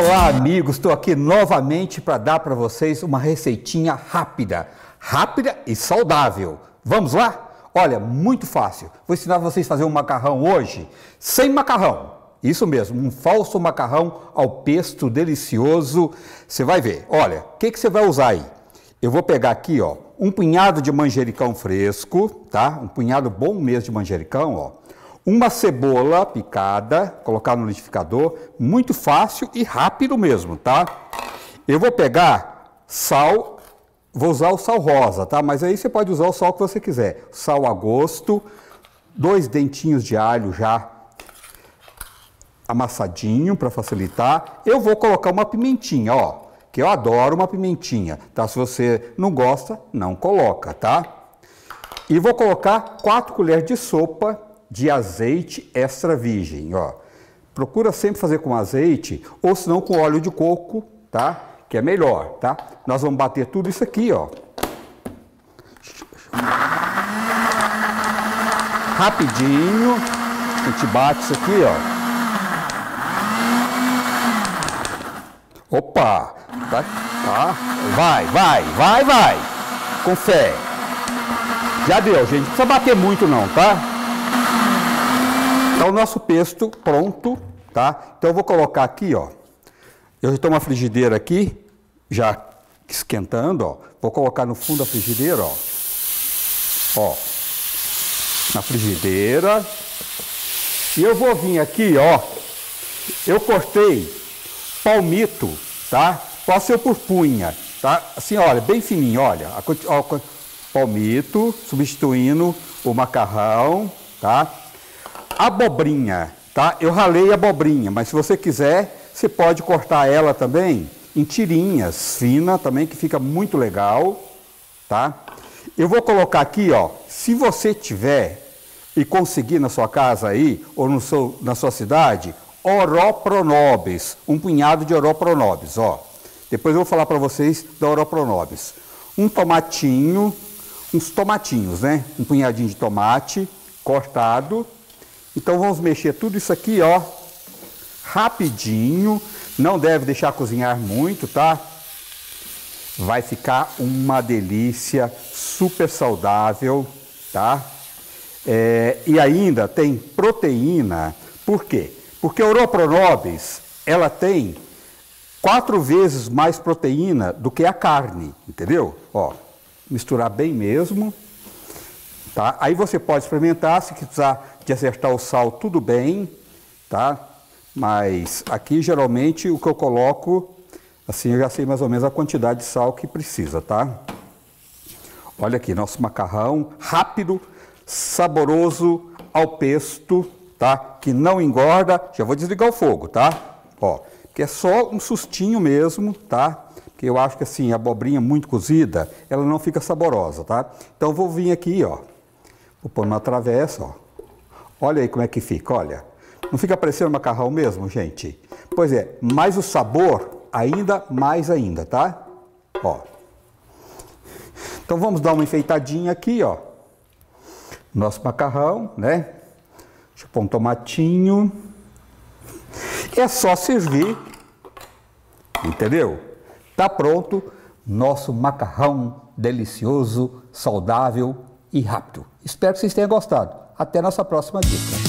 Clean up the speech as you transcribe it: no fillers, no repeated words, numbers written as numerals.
Olá, amigos, estou aqui novamente para dar para vocês uma receitinha rápida e saudável. Vamos lá? Olha, muito fácil. Vou ensinar vocês a fazer um macarrão hoje sem macarrão. Isso mesmo, um falso macarrão ao pesto delicioso. Você vai ver. Olha, o que você vai usar aí? Eu vou pegar aqui, ó, um punhado de manjericão fresco, tá? Um punhado bom mesmo de manjericão, ó. Uma cebola picada, colocar no liquidificador, muito fácil e rápido mesmo, tá? Eu vou pegar sal, vou usar o sal rosa, tá? Mas aí você pode usar o sal que você quiser. Sal a gosto, 2 dentinhos de alho já amassadinho para facilitar. Eu vou colocar uma pimentinha, ó, que eu adoro uma pimentinha, tá? Se você não gosta, não coloca, tá? E vou colocar 4 colheres de sopa de azeite extra virgem, ó. Procura sempre fazer com azeite ou se não com óleo de coco, tá? Que é melhor, tá? Nós vamos bater tudo isso aqui, ó. Rapidinho, a gente bate isso aqui, ó. Opa! Tá? Vai! Com fé. Já deu, gente. Não precisa bater muito não, tá? Tá o nosso pesto pronto, tá? Então eu vou colocar aqui, ó. Eu já tenho uma frigideira aqui, já esquentando, ó. Vou colocar no fundo da frigideira, ó. Ó. Na frigideira. E eu vou vir aqui, ó. Eu cortei palmito, tá? Pode ser por punha, tá? Assim, olha, bem fininho, olha. Palmito, substituindo o macarrão, tá? Abobrinha, tá? Eu ralei a abobrinha, mas se você quiser, você pode cortar ela também em tirinhas finas também, que fica muito legal, tá? Eu vou colocar aqui, ó, se você tiver e conseguir na sua casa aí, ou na sua cidade, Oropronobis, um punhado de Oropronobis, ó. Depois eu vou falar para vocês da Oropronobis. Um tomatinho, uns tomatinhos, né? Um punhadinho de tomate cortado. Então vamos mexer tudo isso aqui, ó, rapidinho, não deve deixar cozinhar muito, tá? Vai ficar uma delícia, super saudável, tá? E ainda tem proteína, por quê? Porque a Oropronobis, ela tem 4 vezes mais proteína do que a carne, entendeu? Ó, misturar bem mesmo. Tá? Aí você pode experimentar, se precisar de acertar o sal, tudo bem, tá? Mas aqui geralmente o que eu coloco, assim eu já sei mais ou menos a quantidade de sal que precisa, tá? Olha aqui, nosso macarrão rápido, saboroso ao pesto, tá? Que não engorda, já vou desligar o fogo, tá? Ó, que é só um sustinho mesmo, tá? Porque eu acho que assim, a abobrinha muito cozida, ela não fica saborosa, tá? Então eu vou vir aqui, ó. Vou pôr numa travessa, ó. Olha aí como é que fica, olha. Não fica parecendo macarrão mesmo, gente? Pois é, mas o sabor mais ainda, tá? Ó. Então vamos dar uma enfeitadinha aqui, ó. Nosso macarrão, né? Deixa eu pôr um tomatinho. É só servir, entendeu? Tá pronto nosso macarrão delicioso, saudável e rápido. Espero que vocês tenham gostado. Até a nossa próxima dica.